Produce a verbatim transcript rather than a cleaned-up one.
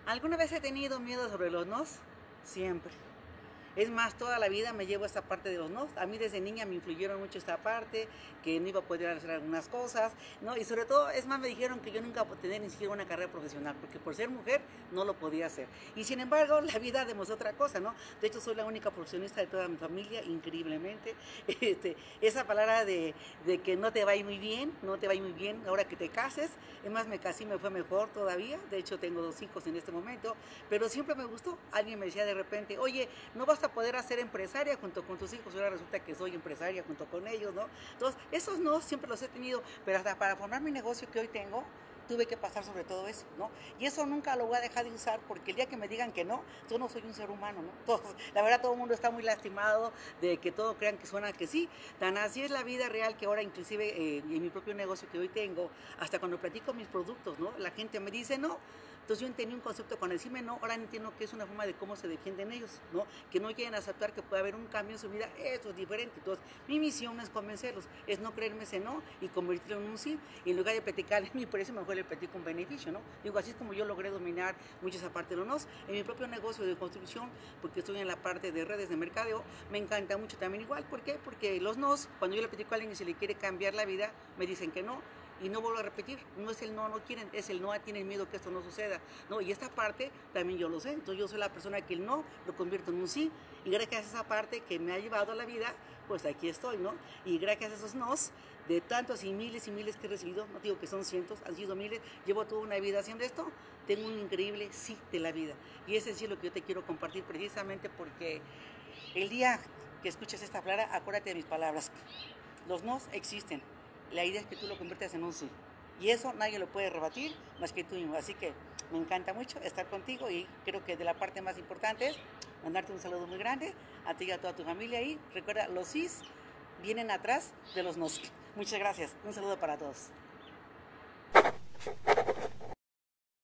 ¿Alguna vez he tenido miedo sobre los nos? Siempre. Es más, toda la vida me llevo esta parte de los no. A mí desde niña me influyeron mucho esta parte, que no iba a poder hacer algunas cosas, ¿no? Y sobre todo, es más, me dijeron que yo nunca iba a tener ni siquiera una carrera profesional, porque por ser mujer no lo podía hacer. Y sin embargo, la vida demostró otra cosa, ¿no? De hecho, soy la única profesionista de toda mi familia, increíblemente. Este, esa palabra de, de que no te va a ir muy bien, no te va a ir muy bien ahora que te cases. Es más, me casé y me fue mejor todavía. De hecho, tengo dos hijos en este momento, pero siempre me gustó. Alguien me decía de repente, oye, no vas a poder hacer empresaria junto con tus hijos. Ahora resulta que soy empresaria junto con ellos, ¿no? Entonces, esos no siempre los he tenido, pero hasta para formar mi negocio que hoy tengo, tuve que pasar sobre todo eso, ¿no? Y eso nunca lo voy a dejar de usar, porque el día que me digan que no, yo no soy un ser humano, ¿no? Entonces, la verdad, todo el mundo está muy lastimado de que todo crean que suena que sí. Tan así es la vida real que ahora, inclusive, eh, en mi propio negocio que hoy tengo, hasta cuando platico mis productos, ¿no? La gente me dice no. Entonces yo tenía un concepto con decirme no, ahora entiendo que es una forma de cómo se defienden ellos, ¿no? Que no quieren aceptar que puede haber un cambio en su vida, eso es diferente. Entonces mi misión no es convencerlos, es no creerme ese no y convertirlo en un sí. Y en lugar de platicar en mi precio, mejor le platico un beneficio, ¿no? Digo, así es como yo logré dominar mucho esa parte de los nos. En mi propio negocio de construcción, porque estoy en la parte de redes de mercadeo, me encanta mucho también igual. ¿Por qué? Porque los nos, cuando yo le platico a alguien que se le quiere cambiar la vida, me dicen que no. Y no vuelvo a repetir, no es el no, no quieren, es el no, tienen miedo que esto no suceda, ¿no? Y esta parte también yo lo sé, entonces yo soy la persona que el no lo convierto en un sí, y gracias a esa parte que me ha llevado a la vida, pues aquí estoy, ¿no? Y gracias a esos nos, de tantos y miles y miles que he recibido, no digo que son cientos, han sido miles, llevo toda una vida haciendo esto, tengo un increíble sí de la vida. Y ese sí es lo que yo te quiero compartir precisamente porque el día que escuches esta palabra, acuérdate de mis palabras, los nos existen. La idea es que tú lo conviertas en un sí. Y eso nadie lo puede rebatir más que tú mismo. Así que me encanta mucho estar contigo y creo que de la parte más importante es mandarte un saludo muy grande a ti y a toda tu familia. Y recuerda, los sís vienen atrás de los nos. Muchas gracias. Un saludo para todos.